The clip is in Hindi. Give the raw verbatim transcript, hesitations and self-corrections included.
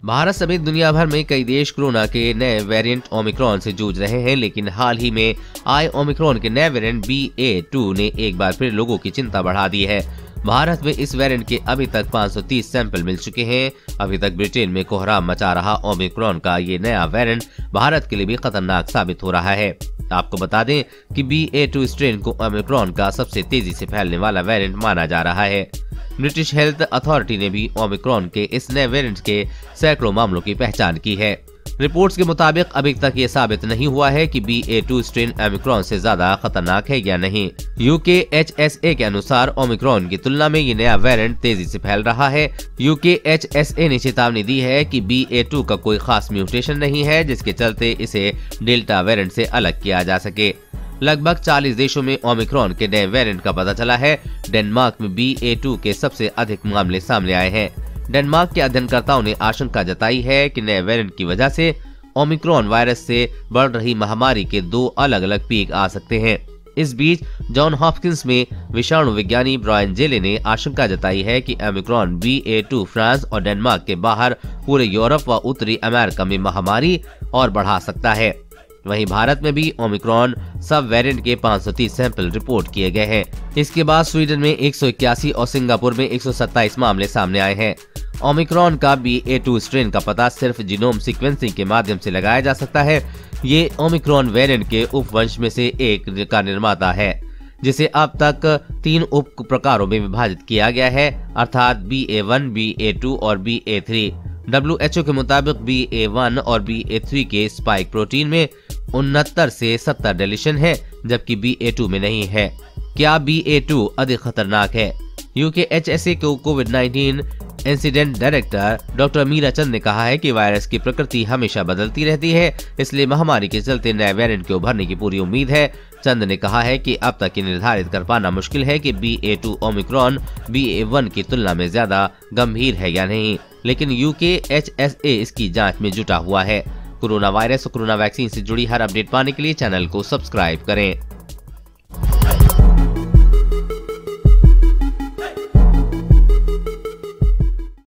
भारत समेत दुनिया भर में कई देश कोरोना के नए वेरिएंट ओमिक्रॉन से जूझ रहे हैं, लेकिन हाल ही में आए ओमिक्रॉन के नए वेरिएंट बी ए टू ने एक बार फिर लोगों की चिंता बढ़ा दी है। भारत में इस वेरिएंट के अभी तक पाँच सौ तीस सैंपल मिल चुके हैं। अभी तक ब्रिटेन में कोहराम मचा रहा ओमिक्रॉन का ये नया वेरिएंट भारत के लिए भी खतरनाक साबित हो रहा है। आपको बता दें कि बी ए टू स्ट्रेन को ओमिक्रॉन का सबसे तेजी से फैलने वाला वेरिएंट माना जा रहा है। ब्रिटिश हेल्थ अथॉरिटी ने भी ओमिक्रॉन के इस नए वेरिएंट के सैकड़ों मामलों की पहचान की है। रिपोर्ट्स के मुताबिक अभी तक ये साबित नहीं हुआ है कि B A two strain Omicron से ज्यादा खतरनाक है या नहीं। यूके एच एस ए के अनुसार ओमिक्रॉन की तुलना में ये नया वेरिएंट तेजी से फैल रहा है। यूके एच एस ए ने चेतावनी दी है कि बी ए टू का कोई खास म्यूटेशन नहीं है, जिसके चलते इसे डेल्टा वेरिएंट से अलग किया जा सके। लगभग चालीस देशों में ओमिक्रॉन के नए वेरिएंट का पता चला है। डेनमार्क में बी ए टू के सबसे अधिक मामले सामने आए हैं। डेनमार्क के अध्ययनकर्ताओं ने आशंका जताई है कि नए वेरिएंट की वजह से ओमिक्रॉन वायरस से बढ़ रही महामारी के दो अलग अलग पीक आ सकते हैं। इस बीच जॉन हॉपकिंस में विषाणु विज्ञानी ब्रायन जेले ने आशंका जताई है कि Omicron B A two France और डेनमार्क के बाहर पूरे यूरोप व उत्तरी अमेरिका में महामारी और बढ़ा सकता है। वहीं भारत में भी ओमिक्रॉन सब वेरिएंट के पाँच सौ तीस सैंपल रिपोर्ट किए गए हैं। इसके बाद स्वीडन में एक सौ इक्यासी और सिंगापुर में एक सौ सत्ताईस मामले सामने आए हैं। ओमिक्रॉन का बी ए टू स्ट्रेन का पता सिर्फ जीनोम सीक्वेंसिंग के माध्यम से लगाया जा सकता है। ये ओमिक्रॉन वेरिएंट के उपवंश में से एक का निर्माता है, जिसे अब तक तीन उप प्रकारों में विभाजित किया गया है, अर्थात B A one, B A two और B A three. W H O के मुताबिक बी ए वन और बी ए थ्री के स्पाइक प्रोटीन में उनहत्तर से सत्तर डिलीशन है, जबकि बी ए टू में नहीं है। क्या बी ए टू अधिक खतरनाक है? यूके एच एस ए को covid nineteen incident director doctor Meera Chand ने कहा है कि वायरस की प्रकृति हमेशा बदलती रहती है, इसलिए महामारी के चलते नए वेरिएंट के उभरने की पूरी उम्मीद है। चंद ने कहा है कि अब तक ये निर्धारित कर पाना मुश्किल है कि B A two Omicron B A one की तुलना में ज्यादा गंभीर है या नहीं, लेकिन यूके एच एस ए इसकी जांच में जुटा हुआ है। कोरोना वायरस और कोरोना वैक्सीन से जुड़ी हर अपडेट पाने के लिए चैनल को सब्सक्राइब करें।